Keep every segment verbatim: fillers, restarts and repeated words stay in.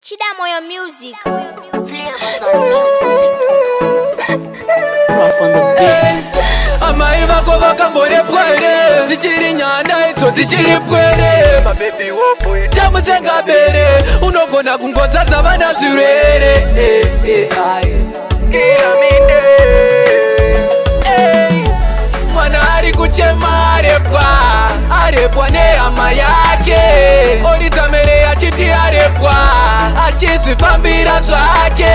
Chida Moyo Music. Amai vako vakambore pwere Zichiri nyana ito zichiri pwere Mabebi wopo Jamu zenga bere Unogona kungoza zavana zurere eh, eh, Kila minde hey. Mwana ari kuchema arepwa Arepwa ne ama yake Oritamere achiti arepwa Achisifambira zwake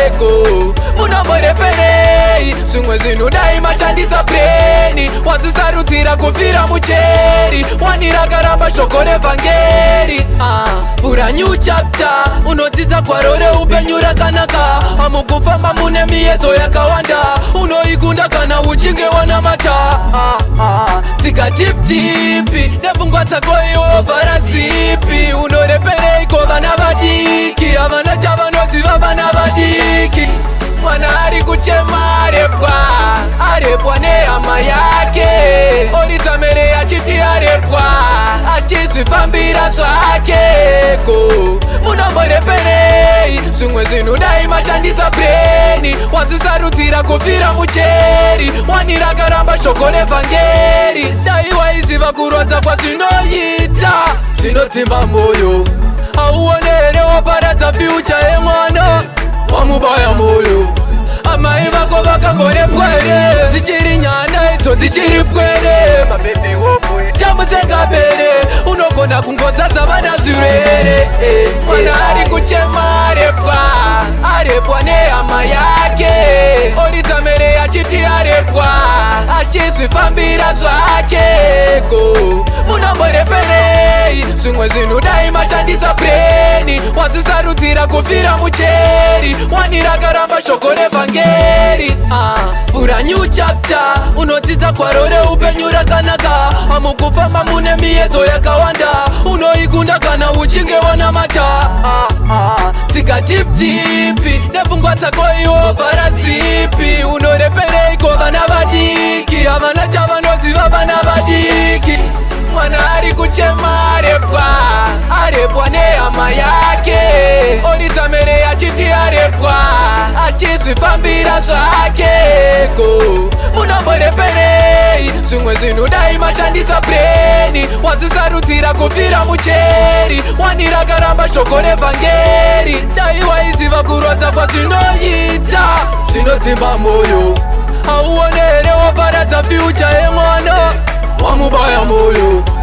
Go Munomore penei Zimwe zinu daima chandisa breni Wazisarutira kufira mucheri Wanira karamba shokore vangeri uh, Pura new chapter Unodzidza kwarore upenyura kanaka Amukufamba mune mieto yakawanda Unoikunda kana uchinge wana mata uh, uh, Tika tip tipi Nepungwa tako iyo varazipi Unoreperei ko vana vadiki Avana chavanoziva vana vadiki Mwana ari kuchema arepwa Arepwa ne ama yake Oritamere achiti arepwa Achisifambira zwake Go Munomore penei Zimwe zinu daima chandisa breni Wazisarutira kufira mucheri Wanira karamba shokore vangeri Daiwa iziva kurwadza kwa zvinoita Zvinotimba moyo Auonere waparadza future yemwana Wamubaya moyo Amai vako vakambore pwere Zichiri nyana ito zichiri pwere Mabebi wopo Jamu zenga bere Unogona kungoza zavana zurere eh, Mwana ari kuchema arepwa Arepwa ne ama yake Oritamere achiti arepwa Achisifambira zwake Go Munomore penei Zimwe zinu daima chandisa breni Wazisarutira kufira mucheri Wanira karamba shokore vangeri uh, Pura new chapter Unodzidza kwarore upenyura kanaka Amukufamba mune mieto yakawanda Unoikunda kana uchinge wana mata uh, uh, Tika tip tipi Nepungwa tako iyo varazipi Unoreperei ko vana vadiki Avana chavanoziva vana vadiki Mwana ari kuchema arepwa Arepwa ne ama yake Oritamere achiti arepwa Achisifambira zwake Go Munomore penei Zimwe zinu daima chandisa breni Wazisarutira kufira mucheri Wanira karamba shokore vangeri Daiwa iziva kurwadza kwa zvinoita Zvinotimba moyo Auonere waparadza future yemwana Wamubaya moyo